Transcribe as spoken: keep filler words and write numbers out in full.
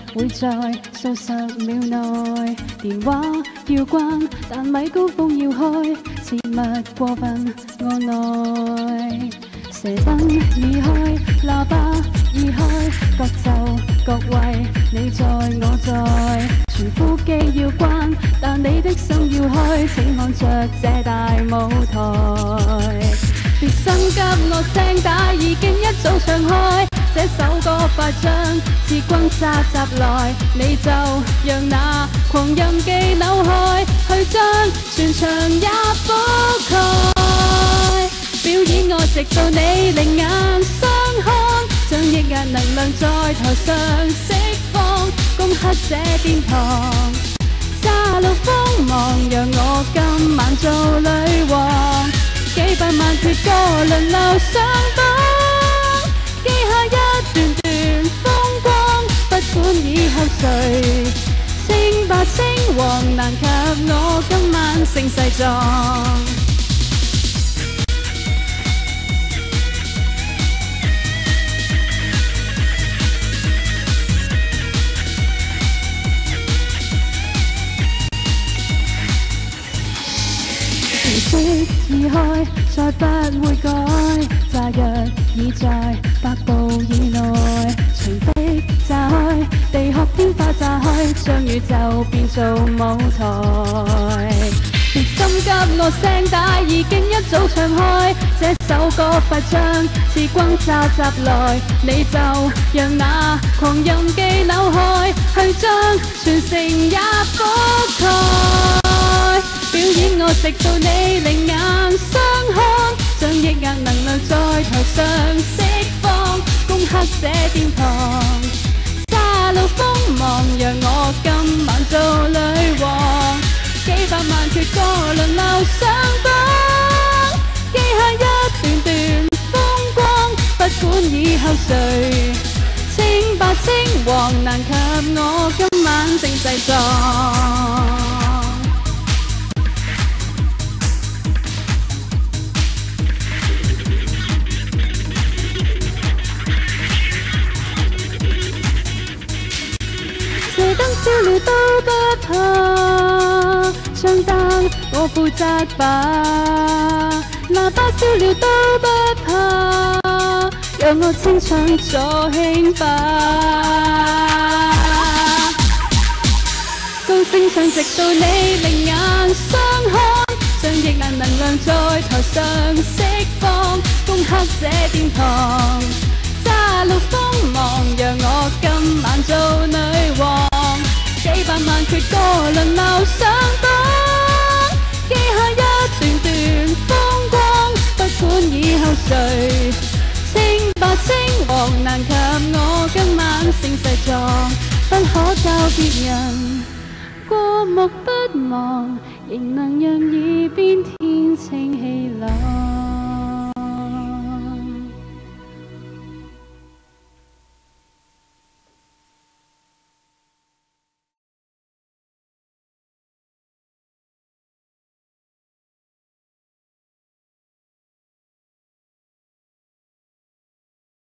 會在數十秒內。電話要關，但咪高峰要開，切勿過分按耐。射燈已開，喇叭已開，各就各位，你在我在。傳呼機要關，但你的心要開，請看着這大舞台。別心急，我聲帶已經一早唱開，這首歌快將似轟炸襲來，你就讓那狂任記扭開，去將全場也覆蓋。表演我直到你另眼相看，將抑壓能量在台上釋放，攻克這殿堂，殺戮鋒芒，讓我今晚做女王。幾百萬闕歌輪流上榜，記下一段段風光，不管以後誰稱霸稱王，難及我今晚聲勢壯。色已開，再不會改，炸藥已在百步以內，隨逼炸開，地殼天花炸開，將宇宙變做舞台。別心急，我聲帶已經一早唱開，這首歌快將似轟炸襲來，你就讓那狂任記扭開，去將全城也覆蓋。表演我直到你另眼相看，將抑壓能量在台上釋放，攻克這殿堂，殺戮鋒芒，讓我今晚做女王。幾百萬闕歌輪流上榜，記下一段段風光，不管以後誰稱霸稱王，難及我今晚正勢壯。射燈燒了都不怕，槍單我負責吧，喇叭燒了都不怕，讓我清唱助興吧。高聲唱直到你另眼相看，將抑壓能量在台上釋放，攻克這殿堂，殺戮鋒芒，讓我今晚做女王。幾百萬闕歌輪流上榜，記下一段段風光，不管以後誰稱霸稱王，難及我今晚聲勢壯，不可教別人過目不忘，仍能讓耳邊天清氣。